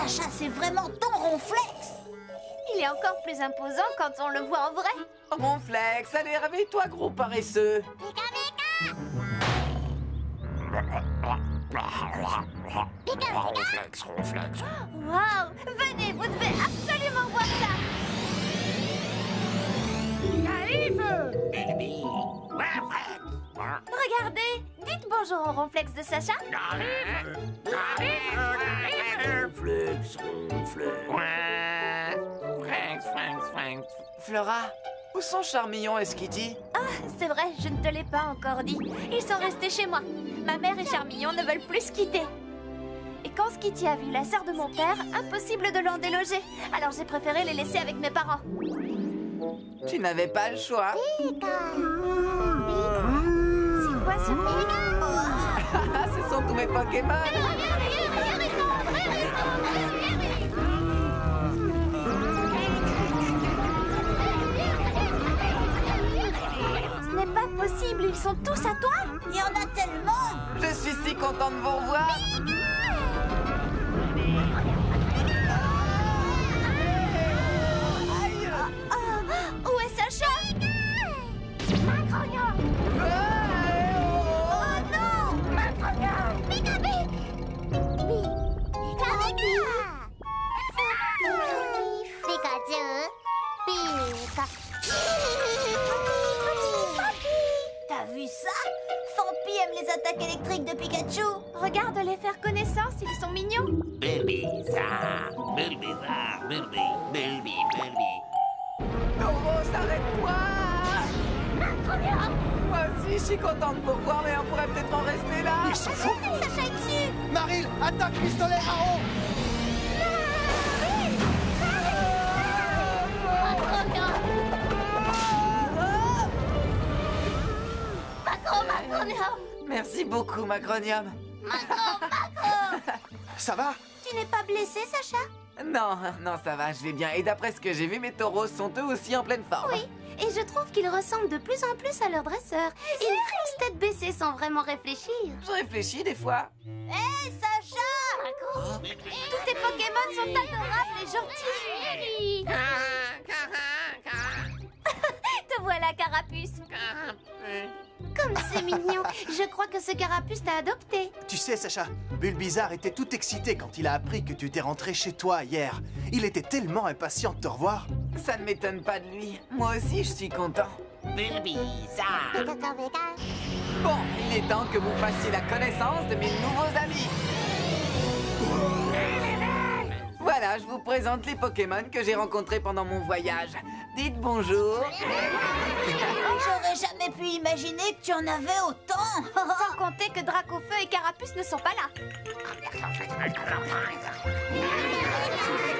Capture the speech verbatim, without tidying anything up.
Sacha, c'est vraiment ton Ronflex. Il est encore plus imposant quand on le voit en vrai. Ronflex, allez, réveille-toi, gros paresseux. Pika Pika. Ronflex, Ronflex. Waouh! Venez, vous devez absolument voir ça. Bilby. Regardez, dites bonjour au Ronflex de Sacha. Ronflex, Ronflex. Flex, Flex, Flex. Flora, où sont Charmillon et Skitty? Ah, c'est vrai, je ne te l'ai pas encore dit. Ils sont restés chez moi. Ma mère et Charmillon ne veulent plus se quitter. Et quand Skitty a vu la sœur de mon père, impossible de l'en déloger. Alors j'ai préféré les laisser avec mes parents. Tu n'avais pas le choix. Pika. C'est quoi ce Ah, ce sont tous mes Pokémon. Ce n'est pas possible, ils sont tous à toi. Il y en a tellement. Je suis si content de vous revoir. Aïe. Oh, où est Sacha? Oh non. Pika Pika. Pika Pika. Pikachu. Pika. T'as vu ça? Fampi aime les attaques électriques de Pikachu. Regarde les faire connaissance, ils sont mignons. Bilbizarre. Bilbizarre. Bilby. Bilby. Bilby. Tauros, arrête-toi. Moi aussi, je suis content de vous revoir, mais on pourrait peut-être en rester là. Ils s'en foutent. Sacha est dessus. Maril, attaque pistolet marron. Macro, Macronium. Merci beaucoup, Macronium. Macro, Macro. Ça va? Tu n'es pas blessé, Sacha? Non, non, ça va, je vais bien. Et d'après ce que j'ai vu, mes taureaux sont eux aussi en pleine forme. Oui, et je trouve qu'ils ressemblent de plus en plus à leur dresseur. Ils foncent tête baissée sans vraiment réfléchir. Je réfléchis des fois. Hé, Sacha! Tous tes Pokémon sont adorables et gentils. Te voilà, Carapuce. Comme c'est mignon. Je crois que ce carapuce t'a adopté. Tu sais, Sacha, Bulbizarre était tout excité quand il a appris que tu étais rentré chez toi hier. Il était tellement impatient de te revoir. Ça ne m'étonne pas de lui. Moi aussi, je suis content. Bilbizarre. Bon, il est temps que vous fassiez la connaissance de mes nouveaux amis. Voilà, je vous présente les Pokémon que j'ai rencontrés pendant mon voyage. Dites bonjour. J'aurais jamais pu imaginer que tu en avais autant. Sans compter que Dracofeu et Carapuce ne sont pas là.